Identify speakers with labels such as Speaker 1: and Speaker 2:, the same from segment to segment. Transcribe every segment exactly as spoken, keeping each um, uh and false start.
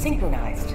Speaker 1: synchronized.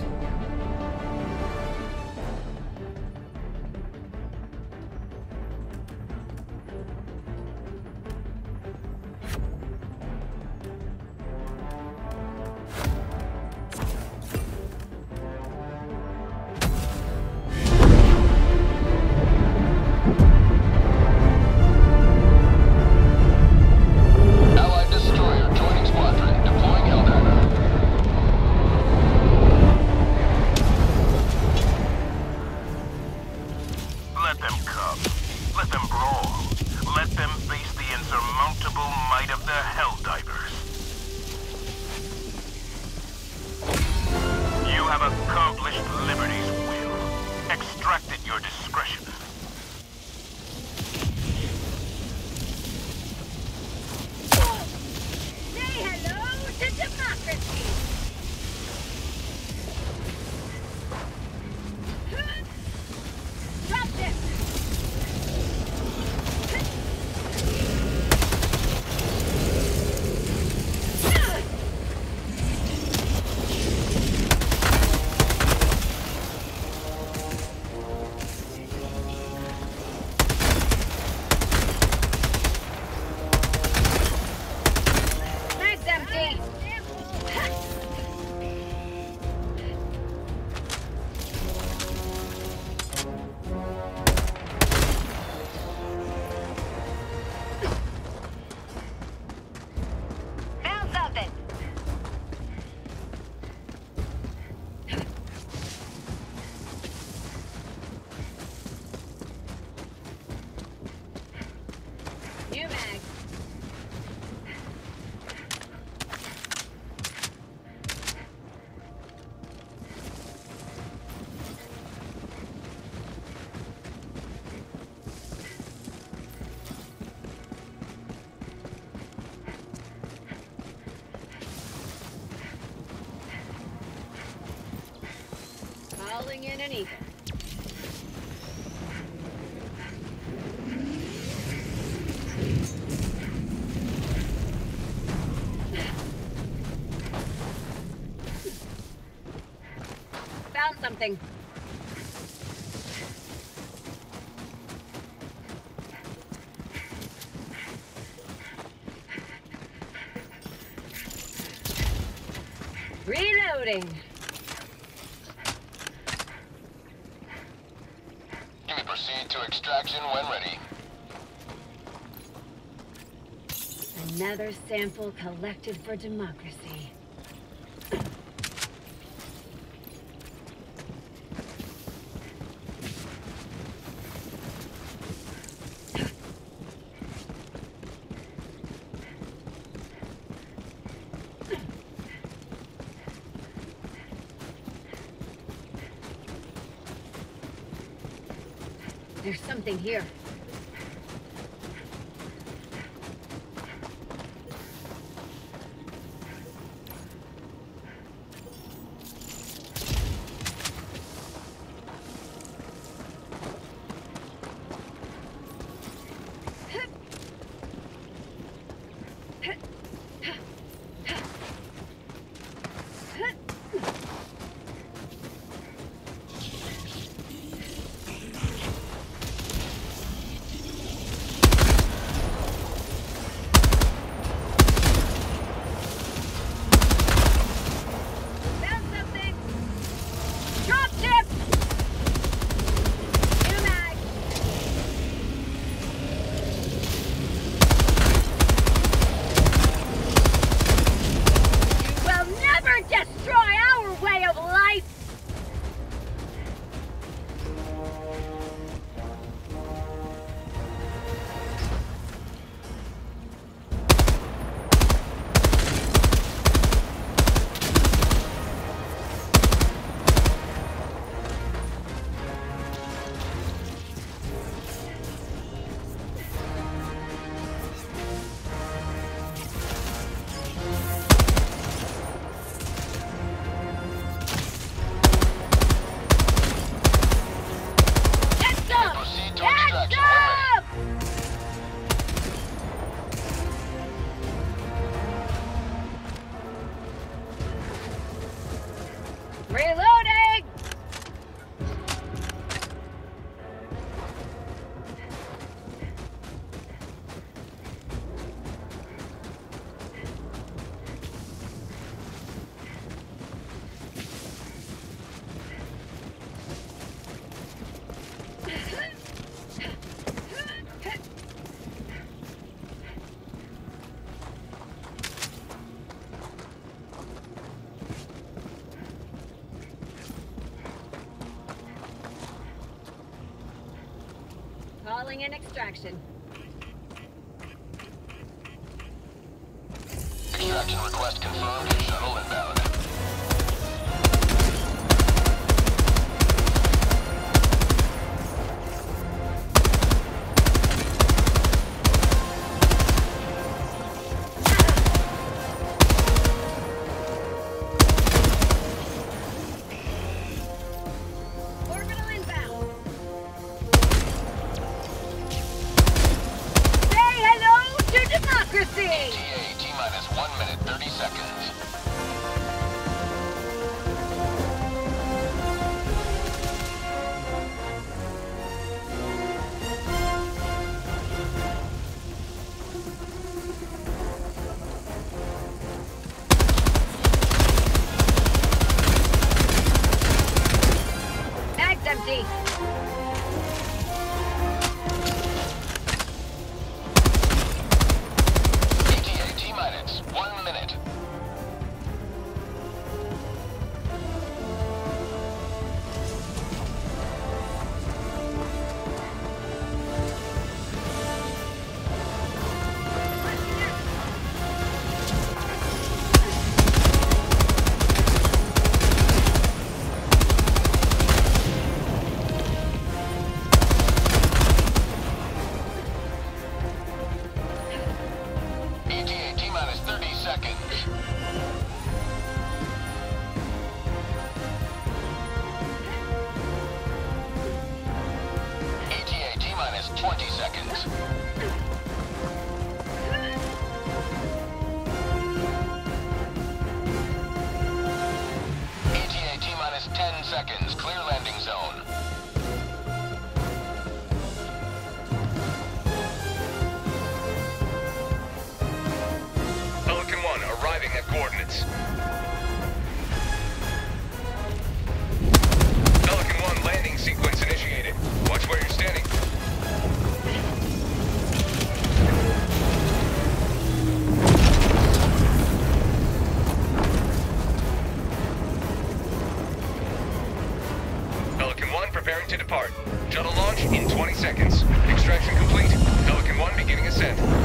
Speaker 2: Calling in any. Found something. Reloading.
Speaker 3: Proceed to extraction when ready.
Speaker 2: Another sample collected for democracy. There's something here. Calling in extraction.
Speaker 3: Extraction request confirmed. Shuttle inbound.
Speaker 2: Orbital inbound. Say hello to democracy!
Speaker 3: E T A T-minus one minute, thirty seconds.
Speaker 2: Bag's empty.
Speaker 3: E T A T-minus one minute. E T A T-minus thirty seconds. E T A T-minus twenty seconds. E T A T-minus ten seconds. Clear landing zone. Pelican one arriving at coordinates. Pelican one landing sequence initiated. Watch where you're standing. Pelican one preparing to depart. Shuttle launch in twenty seconds. Extraction complete. Pelican one beginning ascent.